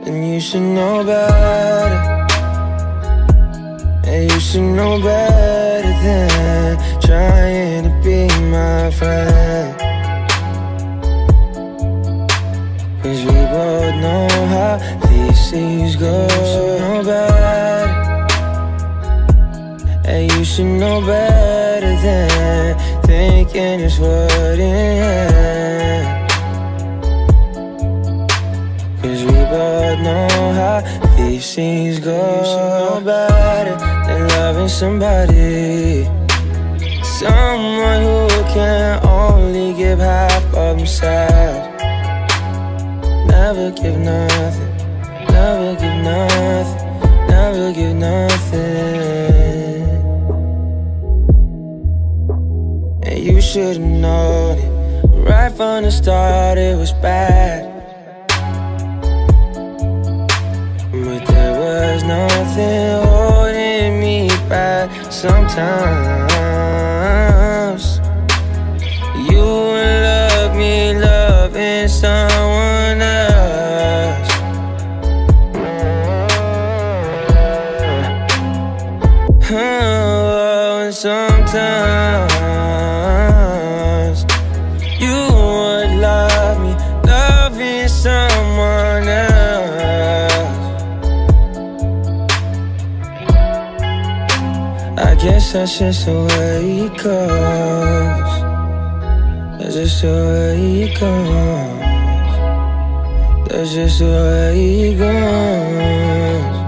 And you should know better. And you should know better than trying to be my friend. 'Cause we both know how these things go. You should know better. And you should know better than thinking it's what it is. 'Cause we both know how these things go. You should know better than loving somebody, someone who can only give half of themselves. Never give nothing, never give nothing, never give nothing. And you should've known it right from the start, it was bad. But there was nothing holding me back. Sometimes you would love me loving someone else. Oh, and sometimes you would love me loving someone else. I guess that's just the way it goes. That's just the way it goes. That's just the way it goes.